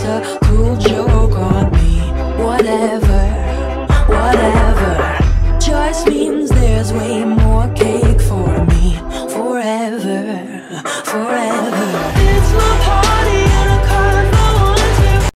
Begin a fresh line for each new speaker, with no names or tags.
it's a cruel joke on me. Whatever, whatever, just means there's way more cake for me. Forever, forever.